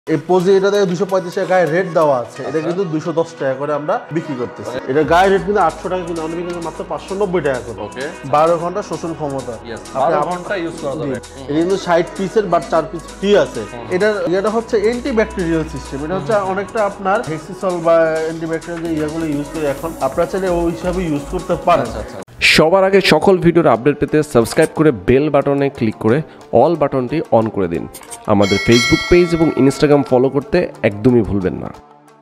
এই পোজি এটা থেকে 235 টাকা গায়ে রেট দেওয়া আছে, এটা কিন্তু 210 টাকা করে আমরা বিক্রি করতেছি। এটা গায়ে রেট কিন্তু 800 টাকা, কিন্তু আমরা বিক্রি মাত্র 590 টাকা করে। ওকে, 12 ঘন্টা শোষণ ক্ষমতা, 12 ঘন্টা ইউজ করা যাবে। এটা কিন্তু 60 পিসের বা 4 পিস ফ্রি আছে। এটা হচ্ছে অ্যান্টিব্যাকটেরিয়াল সিস্টেম, এটা হচ্ছে অনেকটা আপনার হেক্সিসল বা অ্যান্টিব্যাকটেরিয়াল যে ইয়াগুলো ইউজ করে এখন আপনারা চাইলে ওই হিসাবে ইউজ করতে পারেন। সবার আগে সকল ভিডিওর আপডেট পেতে সাবস্ক্রাইব করে বেল বাটনে ক্লিক করে অল বাটনটি অন করে দিন। আমাদের ফেসবুক পেজ এবং ইনস্টাগ্রাম ফলো করতে একদমই ভুলবেন না।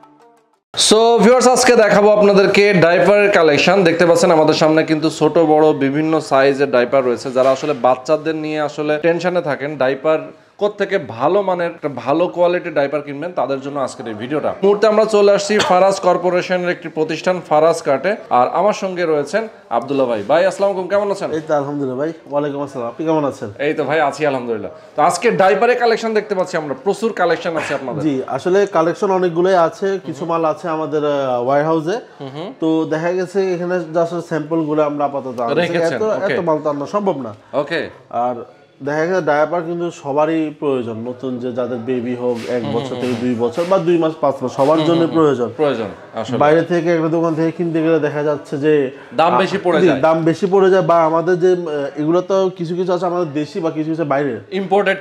সো ভিউয়ার্স, আজকে দেখাবো আপনাদেরকে ডাইপারের কালেকশন। দেখতে পাচ্ছেন আমাদের সামনে কিন্তু ছোট বড় বিভিন্ন সাইজের ডাইপার রয়েছে। যারা আসলে বাচ্চাদের নিয়ে আসলে টেনশনে থাকেন ডাইপার কোত্থেকে ভালো মানের একটা ভালো কোয়ালিটির ডাইপার কিনবেন, তাদের জন্য আজকের এই ভিডিওটা। মুহূর্তে আমরা চলে আসছি ফারাজ কর্পোরেশনের একটি প্রতিষ্ঠান ফারাজ কার্টে, আর আমার সঙ্গে রয়েছেন আব্দুল্লাহ ভাই। ভাই আসসালামু আলাইকুম, কেমন আছেন? এই তো আলহামদুলিল্লাহ ভাই। ওয়ালাইকুম আসসালাম, আপনি কেমন আছেন? এই তো ভাই আছি আলহামদুলিল্লাহ। তো আজকে ডাইপারের কালেকশন দেখতে পাচ্ছি আমরা, প্রচুর কালেকশন আছে আপনাদের। জি, আসলে কালেকশন অনেকগুলোই আছে, কিছু মাল আছে আমাদের ওয়্যার হাউসে। তো দেখা গেছে এখানে জাস্ট স্যাম্পল গুলো আমরা আপাতত এত মাল তো আনা সম্ভব না। ওকে, আর দেখা গেছে ডায়াপার কিন্তু সবারই প্রয়োজন, নতুন যে যাদের বেবি হোক 1 বছর থেকে 2 বছর বা 2 মাস 5 মাস সবার জন্য প্রয়োজন। বাইরে থেকে একটা দোকান থেকে কিনতে গেলে দেখা যাচ্ছে যে দাম বেশি পড়ে যায়, বা আমাদের যে এগুলো তো কিছু কিছু আছে আমাদের দেশি বা কিছু কিছু বাইরের ইম্পোর্টেড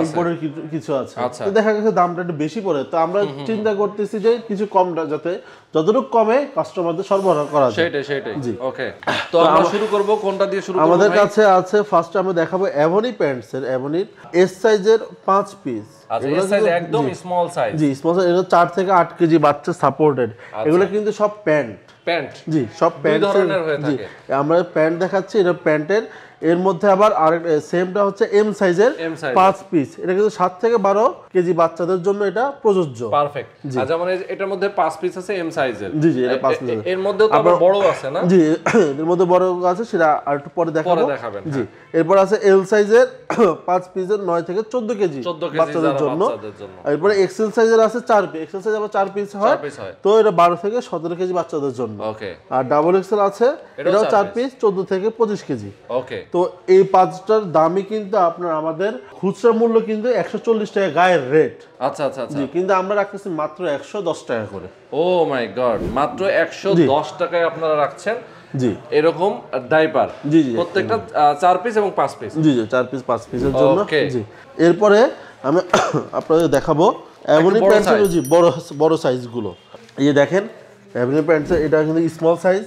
কিছু আছে, তো দেখা গেছে দামটা একটু বেশি পড়ে। তো আমরা চিন্তা করতেছি যে কিছু কম, যাতে যতটুকু কমে কাস্টমারদের সরবরাহ করা যায়। সেটাই। জি, ওকে। তো আমরা শুরু করব, কোনটা দিয়ে শুরু করব? আমাদের কাছে আছে ফার্স্ট আমরা দেখাবো এভনি প্যান্টসের, এভনির এস সাইজের 5 পিস। আচ্ছা, এস সাইজ একদম স্মল সাইজ। জি, স্মল সাইজ। এটা 4 থেকে 8 কেজি বাচ্চা সাপোর্টেড। এগুলো কিন্তু সব প্যান্ট। জি, সব প্যান্ট ধরনের হয়ে থাকে। আমরা প্যান্ট দেখাচ্ছি, এটা প্যান্টের। এর মধ্যে আবার আরেকটা সেমটা হচ্ছে এম সাইজের 5 পিস। এটা কিন্তু 7 থেকে 12 কেজি বাচ্চাদের জন্য এটা প্রযোজ্য। পারফেক্ট। আচ্ছা, মানে এটার মধ্যে 5 পিস আছে এম সাইজের। জি, এটা 5 পিস। এর মধ্যেও তো আবার বড় আছে না? জি, এর মধ্যে বড় আছে, সেটা আরেকটু পরে দেখাবেন। জি, এরপর আছে এল সাইজের 5 পিসের 9 থেকে 14 কেজি বাচ্চাদের জন্য। এরপর এক্সেল সাইজের আছে 4 পিস। এক্সেল সাইজ আবার 4 পিস হয়, তো এটা 12 থেকে 17 কেজি বাচ্চাদের জন্য। ওকে। আর ডাবল এক্সেল আছে, এটাও 4 পিস, 14 থেকে 25 কেজি। ওকে। তো এই 5টার দামই কিন্তু আপনার আমাদের খুচরা মূল্য কিন্তু 140 টাকা গায়ের রেট। আচ্ছা। জি, কিন্তু আমরা রাখতেছি মাত্র 110 টাকা করে। ও মাই গড, মাত্র 110 টাকায় আপনারা রাখছেন। জি, এরকম ডাইপার। জি, প্রত্যেকটা 4 পিস এবং 5 পিস। জি, 4 পিস 5 পিসের জন্য। জি, এরপরে আমি আপনাদের দেখাবো এভনি প্যান্টসের বড় সাইজগুলো। এই যে দেখেন এভনি প্যান্টসের, এটা কিন্তু স্মল সাইজ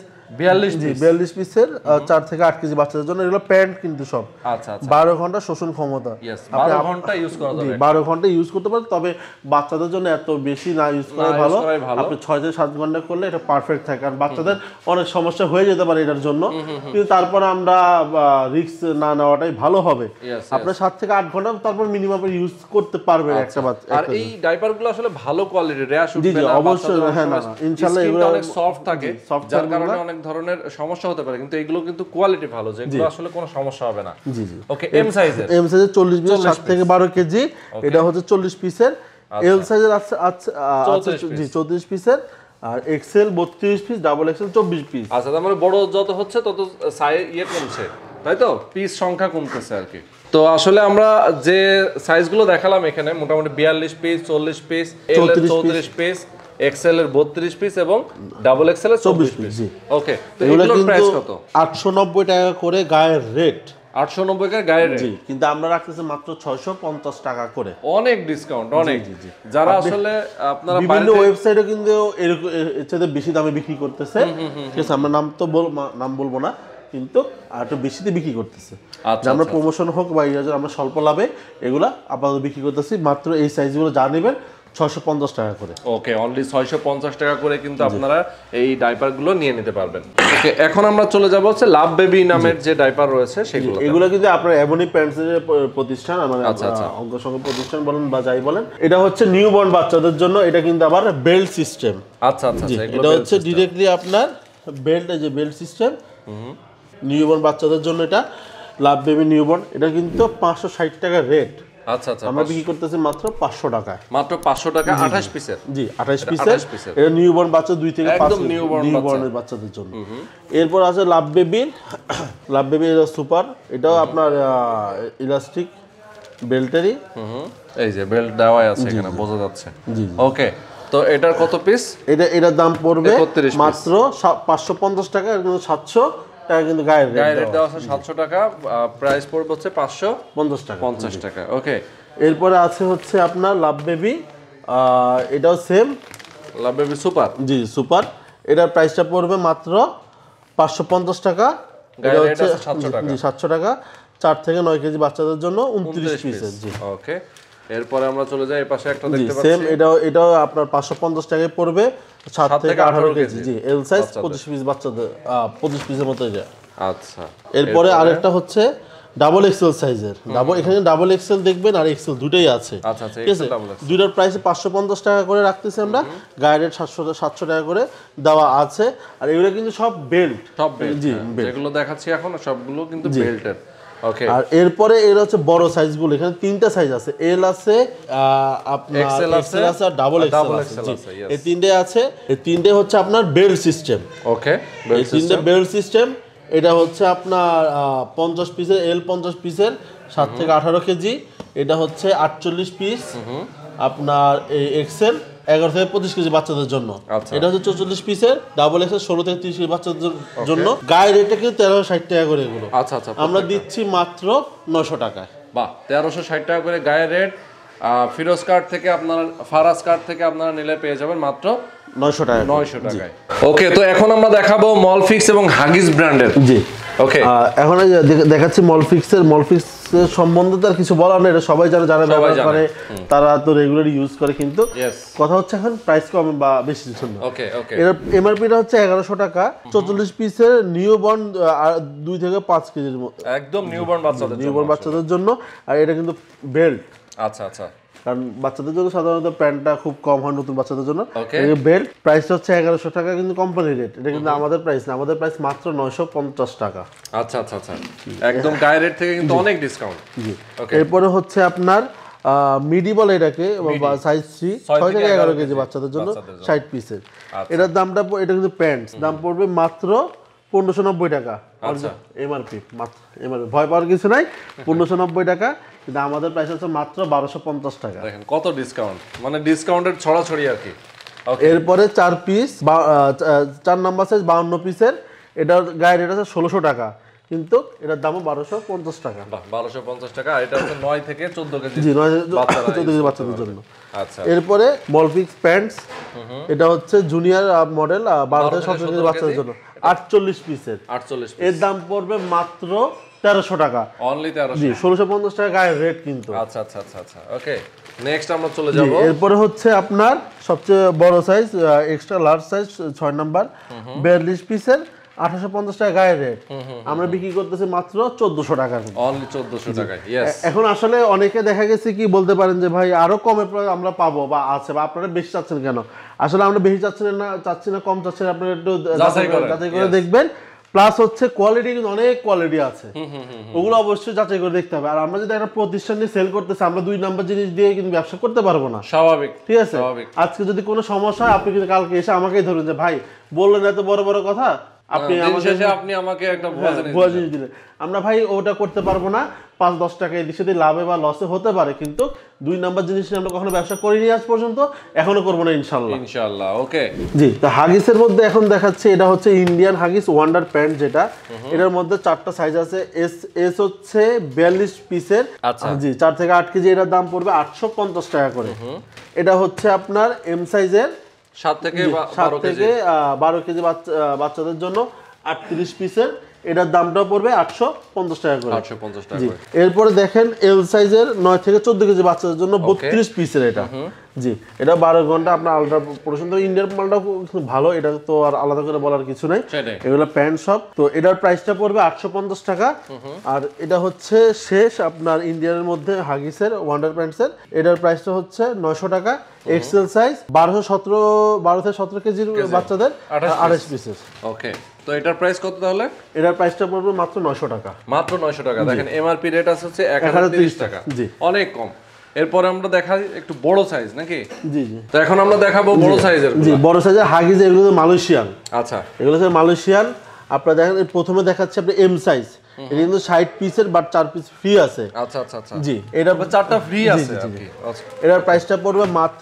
42 পিসের 4 থেকে 8 কেজি বাচ্চাদের জন্য। এগুলো প্যান্ট কিন্তু সব। আচ্ছা। 12 ঘন্টা শোষণ ক্ষমতা, 12 ঘন্টা ইউজ করা যাবে। 12 ঘন্টা ইউজ করতে পারেন, তবে বাচ্চাদের জন্য এত বেশি না ইউজ করা ভালো। আপনি 6 থেকে 7 ঘন্টা করলে এটা পারফেক্ট থাকে, কারণ বাচ্চাদের অনেক সমস্যা হয়ে যেতে পারে এটার জন্য। কিন্তু তারপর আমরা রিস্ক না নেওয়াটাই ভালো হবে। আপনি 7 থেকে 8 ঘন্টা তারপর মিনিমাম ইউজ করতে পারবেন একটা বাচ্চা। আর এই ডাইপারগুলো আসলে ভালো কোয়ালিটির, র্যাশ উঠবে না। জি, অবশ্যই। হ্যাঁ, না ইনশাআল্লাহ এগুলো অনেক সফট থাকে, যার কারণে অনেক ধরনের সমস্যা হতে পারে, কিন্তু এগুলো কিন্তু কোয়ালিটি ভালো, যেগুলো আসলে কোনো সমস্যা হবে না। জি। ওকে, এম সাইজের 40 পিস 7 থেকে 12 কেজি, এটা হচ্ছে 40 পিসের। এল সাইজের আছে 34 পিসের, আর XL 32 piece, double XL 24 piece. আচ্ছা, তার মানে বড় যত হচ্ছে তত সাইজ কমছে, তাই তো? পিস সংখ্যা কমতেছে আর কি। তো আসলে আমরা যে সাইজগুলো দেখালাম এখানে, মোটামুটি 42 পিস, 40 পিস, এল এর 34 পিস, এক্সেল এর 32 পিস এবং ডাবল এক্সেল এর 24 পিস। ওকে, তো এগুলোর প্রাইস কত? 890 টাকা করে গায়ের রেট। 890 টাকা গায়ের রেট। জি, কিন্তু আমরা রাখতেছি মাত্র 650 টাকা করে। অনেক ডিসকাউন্ট, অনেক। যারা আসলে আপনারা বিভিন্ন ওয়েবসাইটে কিন্তু এর চেয়ে বেশি দামে বিক্রি করতেছে, ঠিক আছে, আমরা নাম বলবো না, কিন্তু আর একটু বেশিতে বিক্রি করতেছে। আমরা প্রমোশন হোক বা আমরা স্বল্প লাভে এগুলা আপাতত বিক্রি করতেছি। মাত্র এই সাইজগুলো যা নেবেন 650 টাকা করে। ওকে, অনলি 650 টাকা করে কিন্তু আপনারা এই ডাইপারগুলো নিয়ে নিতে পারবেন। ওকে, এখন আমরা চলে যাব হচ্ছে লাভ বেবি নামের যে ডাইপার রয়েছে সেগুলো। এগুলো কিন্তু আপনার এভনি প্যান্টসের প্রতিষ্ঠান, মানে অঙ্গসঙ্গ প্রতিষ্ঠান বলেন বা যাই বলেন। এটা হচ্ছে নিউবর্ন বাচ্চাদের জন্য, এটা কিন্তু আবার বেল্ট সিস্টেম। আচ্ছা। এটা হচ্ছে ডিরেক্টলি আপনার বেল্ট, এই যে বেল্ট সিস্টেম নিউবর্ন বাচ্চাদের জন্য। এটা লাভ বেবি নিউবর্ন, এটা কিন্তু 560 টাকা রেট। আচ্ছা, আমরা বিক্রি করতেছি মাত্র 500 টাকায়। মাত্র 500 টাকা 28 পিসের। জি, 28 পিসের। এটা নিউবর্ন বাচ্চা 2 থেকে 5 নিউবর্নের বাচ্চাদের জন্য। এরপর আছে লাভ বেবি এটা সুপার, এটাও আপনার ইলাস্টিক বেল্টেরই। এই যে বেল্ট দেওয়াই আছে এখানে বোঝা যাচ্ছে। ওকে, তো এটার কত পিস? এটার দাম পড়বে 31 piece। মাত্র 550 টাকা, কিন্তু 700 টাকা কিন্তু গায়ের রেট দেওয়া আছে 700 টাকা, প্রাইস পড়বে হচ্ছে 550 টাকা। 50 টাকা। ওকে, এরপরে আছে হচ্ছে আপনার লাভ বেবি, এটাও সেম লাভ বেবি সুপার। জি সুপার, এটার প্রাইসটা পড়বে মাত্র 550 টাকা। এটা হচ্ছে 700 টাকা। জি 700 টাকা, 4 থেকে 9 কেজি বাচ্চাদের জন্য 29 পিসের। জি ওকে, এরপরে আমরা চলে যাই এই পাশে একটা জি দেখতে সেম, পাচ্ছি। এটাও আপনার 550 টাকায় পড়বে, 7 থেকে 18 কেজি। জি এল সাইজ, 25 পিস বাচ্চাদের, 25 পিসের মতো এটা। আচ্ছা, এরপরে আরেকটা হচ্ছে ডাবল এক্সেল সাইজের। এখানে ডাবল এক্সেল দেখবেন আর এক্সেল দুটোই আছে। আচ্ছা আচ্ছা, ঠিক আছে, দুইটার প্রাইস 550 টাকা করে রাখতেছি আমরা, গায়ের রেট 700 টাকা করে দেওয়া আছে। আর এগুলো কিন্তু সব বেল্ট, সব বেল্ট। জি, যেগুলো দেখাচ্ছি এখন সবগুলো কিন্তু বেল্টের। ওকে, আর এরপরে এর হচ্ছে বড় সাইজগুলো, এখানে 3টা সাইজ আছে, এল আছে, আপনার এক্সেল আছে আর ডাবল এক্সেল আছে। এই 3টে আছে, এই 3টে হচ্ছে আপনার বেল্ট সিস্টেম। ওকে, এই 3টে বেল্ট সিস্টেম। এটা হচ্ছে আপনার 50 পিসের, এল 50 পিসের, 7 থেকে 18 কেজি। এটা হচ্ছে 48 পিস আপনার এই এক্সেল, 11 থেকে 25 কেজি বাচ্চাদের জন্য। এটা হচ্ছে 44 পিসের ডাবল এক্সেল, 16 থেকে 30 কেজি বাচ্চাদের জন্য। গায়ের রেটটা কিন্তু 1360 টাকা করে এগুলো। আচ্ছা আচ্ছা, আমরা দিচ্ছি মাত্র 900 টাকায়। বাহ, 1360 টাকা করে গায়ের রেট। ফিরোজ কার্ড থেকে আপনার, ফারাজ কার্ড থেকে আপনারা নিলে পেয়ে যাবেন মাত্র 900 টাকা। 900 টাকায়। ওকে, তো এখন আমরা দেখাবো মলফিক্স এবং হাগিস ব্র্যান্ডের। জি ওকে, এখন দেখাচ্ছি মলফিক্সের। মলফিক্সের সম্বন্ধে তো আর কিছু বলার নেই, এটা সবাই যারা ব্যবহার করে তারা তো রেগুলারলি ইউজ করে। কিন্তু কথা হচ্ছে এখন প্রাইস কম বা বেশি জন্য। ওকে ওকে, এর এমআরপিটা হচ্ছে 1100 টাকা, 44 পিসের নিউবর্ন 2 থেকে 5 কেজির মতো, একদম নিউবর্ন বাচ্চাদের জন্য। আর এটা কিন্তু বেল্ট। আচ্ছা আচ্ছা, কারণ বাচ্চাদের জন্য সাধারণত প্যান্টটা খুব কম হয় নতুন বাচ্চাদের জন্য। বেল্ট প্রাইস হচ্ছে 1100 টাকা, কিন্তু কোম্পানি রেট। এটা কিন্তু আমাদের প্রাইস না, আমাদের প্রাইস মাত্র 950 টাকা। আচ্ছা আচ্ছা আচ্ছা, একদম গায়ের রেট থেকে কিন্তু অনেক ডিসকাউন্ট। জি, এরপরে হচ্ছে আপনার মিডি বলে এটাকে, সাইজ 3, 6 থেকে 11 কেজি বাচ্চাদের জন্য 60 পিসের। এটার দামটা, এটা কিন্তু প্যান্টস, দাম পড়বে মাত্র 1590 টাকা। এমআরপি মাত্র, এমআরপি ভয় পাওয়ার কিছু নাই, 1590 টাকা। কিন্তু আমাদের প্রাইস হচ্ছে মাত্র 1250 টাকা। দেখেন কত ডিসকাউন্ট, মানে ডিসকাউন্টের ছড়াছড়ি আর কি। এরপরে 4 পিস, 4 নাম্বার সাইজ 52 পিসের, এটার গায়ের রেট আছে 1600 টাকা, কিন্তু এটার দামও 1250 টাকা। 1250 টাকা। এটা হচ্ছে 9 থেকে 14 কেজি। জি, 9 থেকে 14 কেজি বাচ্চাদের জন্য। আচ্ছা, এরপরে মলফিক্স প্যান্টস, এটা হচ্ছে জুনিয়র মডেল, 12 থেকে 17 কেজি বাচ্চাদের জন্য, 48 পিসের। 48 এর দাম পড়বে মাত্র 1300 টাকা। অনলি 1300। জি, 1650 টাকা গায়ের রেট কিন্তু। আচ্ছা আচ্ছা আচ্ছা আচ্ছা, ওকে, নেক্সট আমরা চলে যাব। এরপরে হচ্ছে আপনার সবচেয়ে বড় size, extra large size 6 number, 42 পিসের, 1850 টাকা গায়ের রেট। আমরা বিক্রি করতেছি মাত্র 1400 টাকা। অনলি 1400 টাকায়। ইয়েস, এখন আসলে অনেকে দেখা গেছে কি বলতে পারেন যে ভাই আরো কমে আমরা পাবো বা আছে, বা আপনারা বেশি চাচ্ছেন কেন? আসলে আমরা বেশি চাচ্ছি না কম চাচ্ছি না, আপনারা একটু যাচাই করে দেখবেন। প্লাস হচ্ছে কোয়ালিটি, কিন্তু অনেক কোয়ালিটি আছে, ওগুলো অবশ্যই যাচাই করে দেখতে হবে। আর আমরা যদি একটা প্রতিষ্ঠান নিয়ে সেল করতেছি, আমরা 2 নাম্বার জিনিস দিয়ে কিন্তু ব্যবসা করতে পারবো না। স্বাভাবিক, ঠিক আছে। আজকে যদি কোনো সমস্যা হয়, আপনি কিন্তু কালকে এসে আমাকেই ধরুন যে ভাই বললেন এত বড় বড় কথা, আপনি আমাকে একটা ভুয়া জিনিস দিলেন। আমরা ভাই ওটা করতে পারবো না। 5-10 টাকা এদিক সেদিক লাভে বা লসে হতে পারে, কিন্তু 2 নাম্বার জিনিস নিয়ে আমরা কখনো ব্যবসা করিনি আজ পর্যন্ত, এখনো করবো না ইনশাআল্লাহ। ওকে, জি। তো হাগিসের মধ্যে এখন দেখাচ্ছে, এটা হচ্ছে ইন্ডিয়ান হাগিস ওয়ান্ডার প্যান্ট, যেটা এটার মধ্যে 4টা সাইজ আছে। এস হচ্ছে 42 পিসের। জি, 4 থেকে 8 কেজি। এটার দাম পড়বে 850 টাকা করে। এটা হচ্ছে আপনার এম সাইজের, 7 থেকে 12 কেজি বাচ্চাদের জন্য, 38 পিসের। এটার দামটাও পড়বে 850 টাকা করে। 850 টাকা। এরপরে দেখেন এল সাইজের 9 থেকে 14 কেজি বাচ্চাদের জন্য 32 পিসের। এটা জি, এটা 12 ঘন্টা আপনার আলট্রা প্রোটেকশন। তো ইন্ডিয়ান মালটা খুব ভালো, এটা তো আর আলাদা করে বলার কিছু নাই, এগুলো প্যান্ট সব। তো এটার প্রাইসটা পড়বে 850 টাকা। আর এটা হচ্ছে শেষ আপনার ইন্ডিয়ানের মধ্যে হাগিসের ওয়ান্ডার প্যান্টসের, এটার প্রাইসটা হচ্ছে 900 টাকা। এক্সেল সাইজ 12 থেকে 17 কেজির বাচ্চাদের, 28 পিসের। ওকে, তো এটার প্রাইস কত তাহলে? এটার প্রাইসটা পড়বে মাত্র 900 টাকা। মাত্র 900 টাকা। দেখেন এমআরপি রেট আছে হচ্ছে 1030 টাকা। জি, অনেক কম। এরপরে আমরা দেখাই একটু বড় সাইজ নাকি? জি জি। তো এখন আমরা দেখাবো বড় সাইজের। জি, বড় সাইজের হাগিস, এগুলো মালয়েশিয়ান। আচ্ছা, এগুলো হচ্ছে মালয়েশিয়ান। আপনারা দেখেন প্রথমে দেখাচ্ছে আপনি এম সাইজ, এটা কিন্তু 60 পিসের বাট 4 পিস ফ্রি আছে। আচ্ছা আচ্ছা আচ্ছা, জি এটা 4টা ফ্রি আছে আর কি। আচ্ছা, এটার প্রাইসটা পড়বে মাত্র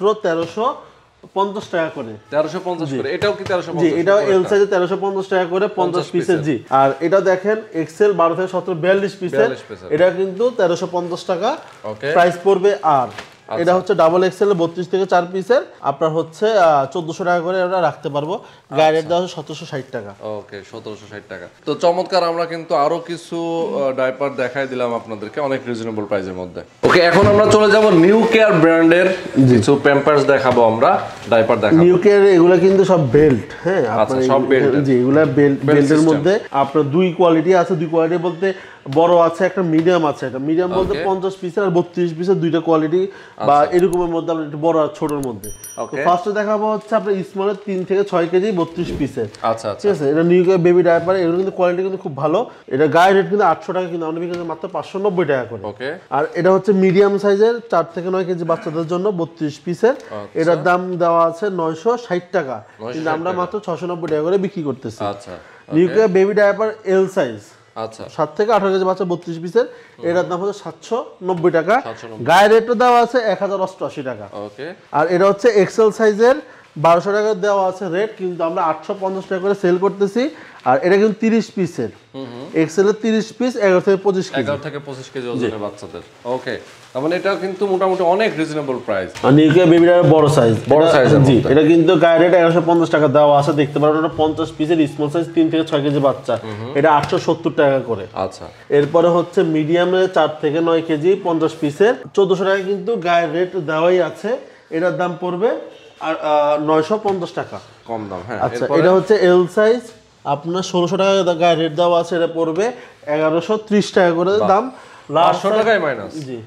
1350 টাকা করে। 1350 করে। এটাও কি 1350? জি এটাও এল সাইজে 1350 টাকা করে 50 পিসের। জি আর এটা দেখেন এক্সেল 12 থেকে 17 42 পিসের, এটা কিন্তু 1350 টাকা প্রাইস পড়বে। আর এটা হচ্ছে ডাবল এক্সেল 32 থেকে 4 পিসের, আপনার হচ্ছে 1400 টাকা করে এটা রাখতে পারবো। গায়ে রেট দেওয়া হচ্ছে 1760 টাকা। ওকে 1760 টাকা। তো চমৎকার, আমরা কিন্তু আরো কিছু ডাইপার দেখাই দিলাম আপনাদেরকে অনেক রিজনেবল প্রাইসের মধ্যে। ওকে এখন আমরা চলে যাব নিউ কেয়ার ব্র্যান্ডের কিছু প্যাম্পার্স দেখাবো, আমরা ডাইপার দেখাবো। নিউ কেয়ার এগুলা কিন্তু সব বেল্ট, হ্যাঁ আচ্ছা সব বেল্ট। জি এগুলা বেল্টের মধ্যে আপনার দুই কোয়ালিটি আছে। দুই কোয়ালিটি বলতে বড় আছে একটা, মিডিয়াম আছে একটা। মিডিয়াম বলতে 50 পিসের আর 32 পিসের দুইটা কোয়ালিটি বা এরকমের মধ্যে আমরা একটু বড় আর ছোটর মধ্যে। তো ফার্স্টে দেখাবো হচ্ছে আপনার স্মলের 3 থেকে 6 কেজি 32 পিসের। আচ্ছা ঠিক আছে, এটা নিউ কেয়ার বেবি ডায়াপার, এগুলো কিন্তু কোয়ালিটি কিন্তু খুব ভালো। এটা গায়ে রেট কিন্তু 800 টাকা, কিন্তু আমরা বিক্রি করছি মাত্র 590 টাকা করে। ওকে আর এটা হচ্ছে মিডিয়াম সাইজের 4 থেকে 9 কেজি বাচ্চাদের জন্য 32 পিসের, এটার দাম দেওয়া আছে 960 টাকা, কিন্তু আমরা মাত্র 690 টাকা করে বিক্রি করতেছি। আচ্ছা new care baby diaper L size, আচ্ছা 7 থেকে 18 কেজি বাচ্চা 32 পিসের, এটার দাম হচ্ছে 790 টাকা। গায়ে রেটও দেওয়া আছে 1088 টাকা। ওকে আর এটা হচ্ছে এক্সেল সাইজের 1200 টাকা দেওয়া আছে রেট, কিন্তু আমরা 850 টাকা করে সেল করতেছি। আর এটা কিন্তু 30 পিসের, এক্সেলের 30 পিস 11 থেকে 25 কেজি। 11 থেকে 25 কেজি ওজনের বাচ্চাদের। ওকে মানে এটা কিন্তু মোটামুটি অনেক রিজনেবল প্রাইস। আর নিউ কেয়ার বেবি ডায়াপার বড় সাইজ, বড় সাইজের। জি এটা কিন্তু গায়ে রেট 1150 টাকা দেওয়া আছে, দেখতে পারেন। ওটা 50 পিসের স্মল সাইজ 3 থেকে 6 কেজি বাচ্চা, এটা 870 টাকা করে। আচ্ছা এরপরে হচ্ছে মিডিয়ামে 4 থেকে 9 কেজি 50 পিসের 1400 টাকা, কিন্তু গায়ের রেট দেওয়াই আছে। এটার দাম পড়বে আর 950 টাকা, কম দাম। হ্যাঁ আচ্ছা এটা হচ্ছে এল সাইজ, আপনার 1600 টাকা গায়ে রেট দেওয়া আছে, এটা পড়বে 1130 টাকা করে দাম। 500 টাকায় মাইনাস। জি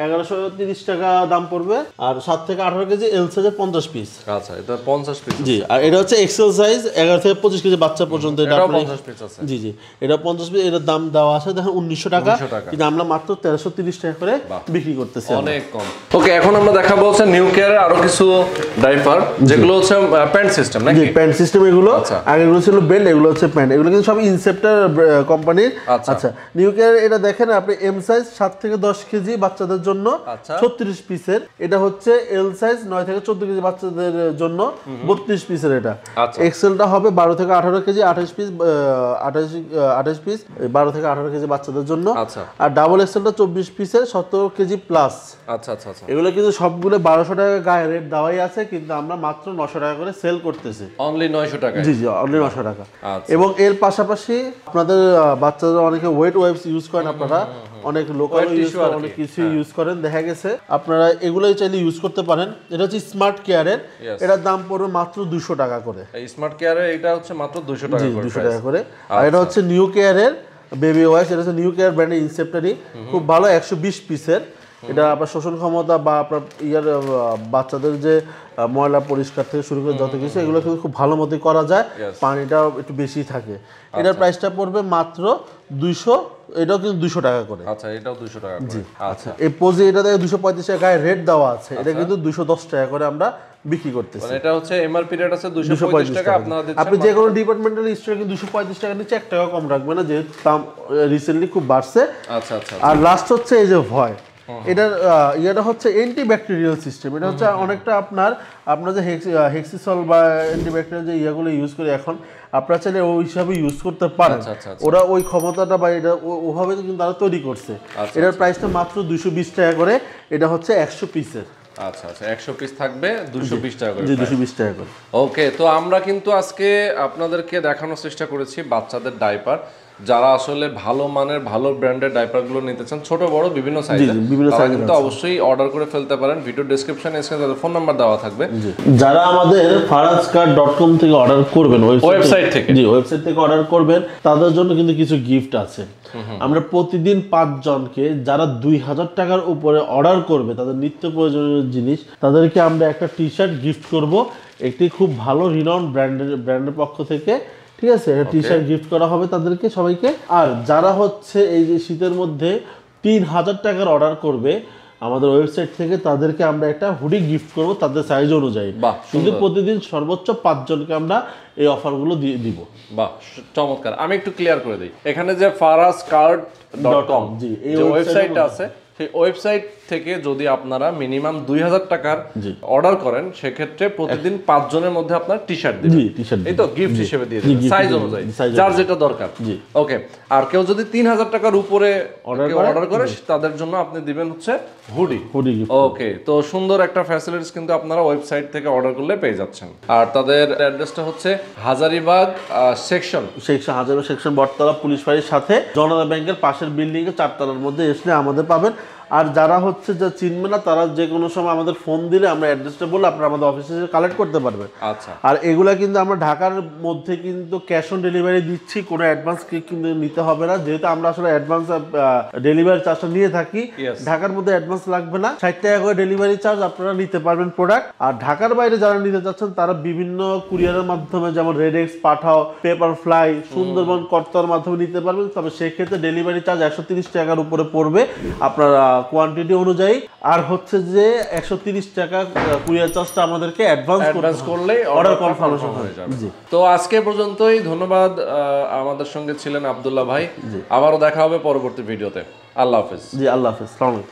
1130 টাকা দাম পড়বে। আর 7 থেকে 18 কেজি এল সাইজের 50 পিস। আচ্ছা এটা 50 পিস। জি আর এটা হচ্ছে এক্সেল সাইজ 11 থেকে 25 কেজি বাচ্চা পর্যন্ত, এটা 50 পিস আছে। জি জি এটা 50 পিস, এটার দাম দেওয়া আছে দেখেন 1900 টাকা, কিন্তু আমরা মাত্র 1330 টাকা করে বিক্রি করতেছি, অনেক কম। ওকে এখন আমরা দেখাবো হচ্ছে নিউ কেয়ারের আরো কিছু ডাইপার, যেগুলো হচ্ছে প্যান্ট সিস্টেম নাকি? জি প্যান্ট সিস্টেম এগুলো। আগে এগুলো ছিল বেল্ট, এগুলো হচ্ছে প্যান্ট। এগুলো কিন্তু সব ইনসেপ্টার কোম্পানির। আচ্ছা নিউ কেয়ার এটা দেখেন আপনি এম সাইজ 7 থেকে 10 কেজি বাচ্চাদের জন্য 36 পিসের, এটা হচ্ছে এল সাইজ 9 থেকে 14 কেজি বাচ্চাদের জন্য 32 পিসের। এটা এক্সেলটা হবে 12 থেকে 18 কেজি 28 পিস 28 পিস 12 থেকে 18 কেজি বাচ্চাদের জন্য। আর ডাবল এক্সেলটা 24 পিসের 17 কেজি প্লাস। আচ্ছা আচ্ছা আচ্ছা এগুলো কিন্তু সবগুলো 1200 টাকা গায়ে রেট দেওয়াই আছে, কিন্তু আমরা মাত্র 900 টাকা করে সেল করতেছি। অনলি 900 টাকা? জি জি অনলি 900 টাকা। এবং এর পাশাপাশি আপনাদের বাচ্চারা অনেকে ওয়েট ওয়াইপস ইউজ করেন, আপনারা অনেক লোকাল ইউজ করেন, অনেক কিছু ইউজ করেন, দেখা গেছে আপনারা এগুলোই চাইলে ইউজ করতে পারেন। এটা হচ্ছে স্মার্ট কেয়ারের, এটার দাম পড়বে মাত্র 200 টাকা করে। স্মার্ট কেয়ারের এটা হচ্ছে মাত্র 200 টাকা করে। 200 টাকা করে। আর এটা হচ্ছে নিউ কেয়ারের বেবি ওয়াইপস, এটা হচ্ছে নিউ কেয়ার ব্র্যান্ডের ইনসেপ্টারি, খুব ভালো 120 পিসের। এটা আপনার শোষণ ক্ষমতা বা আপনার বাচ্চাদের যে ময়লা পরিষ্কার থেকে শুরু করে যত কিছু, এগুলো কিন্তু খুব ভালো মতোই করা যায়, পানিটাও একটু বেশি থাকে। এটার প্রাইসটা পড়বে মাত্র 200, এটাও কিন্তু 200 টাকা করে। আচ্ছা এটাও 200 টাকা করে। জি আচ্ছা এই পোজে এটাতে 235 টাকা গায়ে রেট দেওয়া আছে, এটা কিন্তু 210 টাকা করে আমরা বিক্রি করতেছি। মানে এটা হচ্ছে এমআরপি রেট আছে 235 টাকা, আপনারা দিচ্ছেন। আপনি যে কোনো ডিপার্টমেন্টাল স্টোরে কিন্তু 235 টাকা নিচে 1 টাকা কম রাখবে না, যেহেতু দাম রিসেন্টলি খুব বাড়ছে। আচ্ছা আচ্ছা। আর লাস্ট হচ্ছে এই যে ভয়, এটার এটা হচ্ছে অ্যান্টিব্যাকটেরিয়াল সিস্টেম। এটা হচ্ছে অনেকটা আপনার যে হেক্সিসল বা অ্যান্টিব্যাকটেরিয়াল যে ইয়াগুলো ইউজ করে এখন, আপনারা চাইলে ওই হিসাবে ইউজ করতে পারেন। ওরা ওই ক্ষমতাটা বা এটা ওভাবে কিন্তু তারা তৈরি করছে। এটার প্রাইসটা মাত্র 220 টাকা করে, এটা হচ্ছে 100 পিসের। আচ্ছা আচ্ছা 100 পিস থাকবে 220 টাকা করে। জি 220 টাকা করে। ওকে তো আমরা কিন্তু আজকে আপনাদেরকে দেখানোর চেষ্টা করেছি বাচ্চাদের ডাইপার, যারা আসলে ভালো মানের ভালো ব্র্যান্ডের ডাইপারগুলো নিতে চান, ছোট বড় বিভিন্ন সাইজের, তারা কিন্তু অবশ্যই অর্ডার করে ফেলতে পারেন। ভিডিও ডেসক্রিপশনে স্ক্রিনে তাদের ফোন নাম্বার দেওয়া থাকবে। যারা আমাদের farazcard.com থেকে অর্ডার করবেন, ওয়েবসাইট থেকে, জি ওয়েবসাইট থেকে অর্ডার করবেন, তাদের জন্য কিন্তু কিছু গিফট আছে। আমরা প্রতিদিন 5 জনকে যারা 2000 টাকার উপরে অর্ডার করবে তাদের নিত্য প্রয়োজনীয় জিনিস, তাদেরকে আমরা একটা টি-শার্ট গিফট করব, একটি খুব ভালো রিনাউন্ড ব্র্যান্ডের পক্ষ থেকে। ঠিক আছে, একটা টি-শার্ট গিফট করা হবে তাদেরকে সবাইকে। আর যারা হচ্ছে এই যে শীতের মধ্যে 3000 টাকার অর্ডার করবে, আমাদের ওয়েবসাইট থেকে তাদেরকে আমরা একটা হুডি গিফট করব তাদের সাইজ অনুযায়ী। কিন্তু প্রতিদিন সর্বোচ্চ 5 জনকে আমরা এই অফারগুলো দিয়ে দিব। বাহ, চমৎকার। আমি একটু ক্লিয়ার করে দিই, এখানে যে farazcard.com জি, এই ওয়েবসাইটটা আছে, সেই ওয়েবসাইট থেকে যদি আপনারা মিনিমাম 2000 টাকার অর্ডার করেন, সেক্ষেত্রে প্রতিদিন 5 জনের মধ্যে আপনার টি-শার্ট দিবেন, এই তো গিফট হিসেবে দিয়ে দিবেন সাইজ অনুযায়ী, যার যেটা দরকার। ওকে, আর কেউ যদি 3000 টাকার উপরে অর্ডার করে তাদের জন্য আপনি দিবেন হচ্ছে হুডি। ওকে, তো সুন্দর একটা ফ্যাসিলিটিস কিন্তু আপনারা ওয়েবসাইট থেকে অর্ডার করলে পেয়ে যাচ্ছেন। আর তাদের অ্যাড্রেসটা হচ্ছে Hazaribagh section Hazaribagh section Battala police ফাঁড়ির সাথে জনতা ব্যাংকের পাশের বিল্ডিং এ 4 তলার মধ্যে এসে আমাদের পাবেন। আর যারা হচ্ছে যে চিনবে না তারা যে কোনো সময় আমাদের ফোন দিলে আমরা অ্যাড্রেসটা বলে আপনারা আমাদের অফিসে কালেক্ট করতে পারবেন। আচ্ছা, আর এগুলা কিন্তু আমরা ঢাকার মধ্যে কিন্তু ক্যাশ অন ডেলিভারি দিচ্ছি, কোনো অ্যাডভান্স কিন্তু নিতে হবে না, যেহেতু আমরা আসলে অ্যাডভান্স ডেলিভারি চার্জটা নিয়ে থাকি। ঢাকার মধ্যে অ্যাডভান্স লাগবে না, 60 টাকা করে ডেলিভারি চার্জ আপনারা নিতে পারবেন প্রোডাক্ট। আর ঢাকার বাইরে যারা নিতে চাচ্ছেন তারা বিভিন্ন কুরিয়ারের মাধ্যমে যেমন RedX, Pathao, Paperfly, Sundarban, কর্তার মাধ্যমে নিতে পারবেন। তবে সেক্ষেত্রে ডেলিভারি চার্জ 130 টাকার উপরে পড়বে আপনারা কোয়ান্টিটি অনুযায়ী। আর হচ্ছে যে 130 টাকা কুরিয়ার চার্জটা আমাদেরকে অ্যাডভান্স করলে অর্ডার কনফার্মেশন হয়ে যাবে। তো আজকে পর্যন্তই, ধন্যবাদ। আমাদের সঙ্গে ছিলেন আব্দুল্লাহ ভাই। আবারও দেখা হবে পরবর্তী ভিডিওতে। আল্লাহ হাফেজ। জি, আল্লাহ হাফেজ।